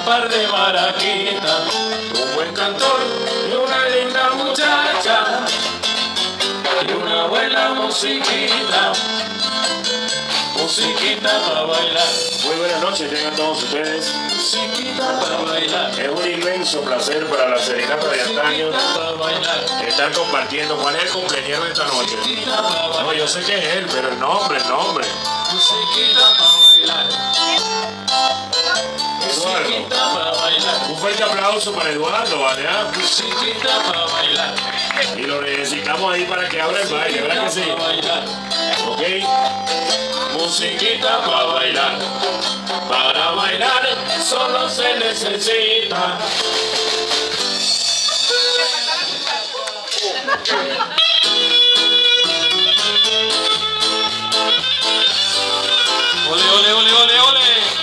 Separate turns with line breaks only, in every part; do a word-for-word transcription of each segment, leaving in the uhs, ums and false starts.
par de maraquitas, un buen cantor y una linda muchacha y una buena musiquita, musiquita para bailar.
Muy buenas noches, tengan todos ustedes.
Musiquita para bailar.
Es un inmenso placer para la serenata de antaño estar compartiendo. ¿Cuál es el cumpleañero de esta noche? No, yo sé que es él, pero el nombre, el nombre.
Musiquita para bailar. Musiquita para bailar.
Un fuerte aplauso para Eduardo, ¿vale? ¿Ah?
Musiquita para bailar.
Y lo necesitamos ahí para que abra el baile, ¿verdad que sí? ¿Ok?
Musiquita para bailar. Para bailar solo se necesita. Ole, ole, ole, ole, ole.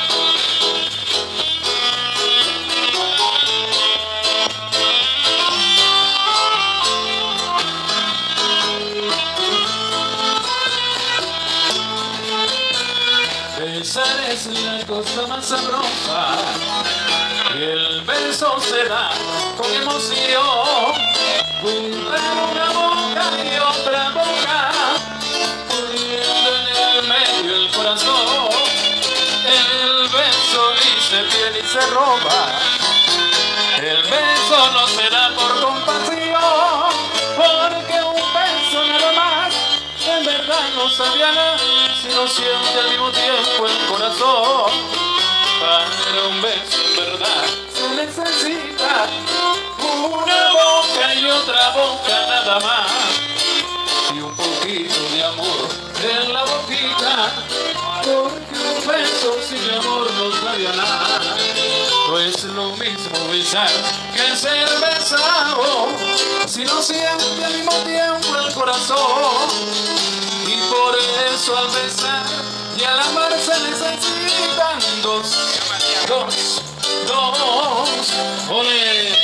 Besar es la cosa más sabrosa y el beso se da con emoción. Juntar una boca y otra boca, poniendo en el medio el corazón. El beso dice piel y se roba. El beso no se da por compasión, porque un beso nada más en verdad no sabía nada, sino siente al mismo tiempo el corazón. Para un beso en verdad se necesita una boca y otra boca nada más, y un poquito de amor en la boquita, porque un beso sin amor no sabía nada. No es lo mismo besar que ser besado, si no siente al mismo tiempo el corazón. Y por eso al besar y al amar se necesitan dos, dos, dos. ¡Ole!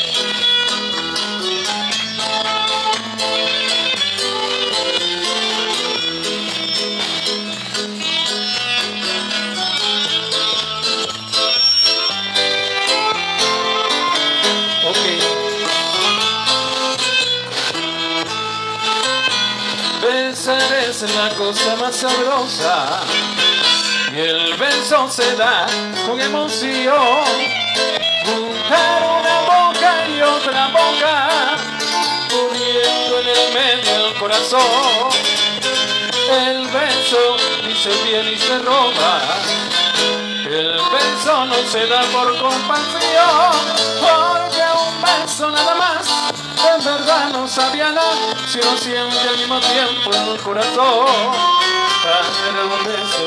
Besar es la cosa más sabrosa y el beso se da con emoción. Juntar una boca y otra boca, poniendo en el medio el corazón. El beso dice bien y se roba. El beso no se da por compasión, porque un beso nada más en verdad no sabía nada, si no siente al mismo tiempo en el corazón. Para un beso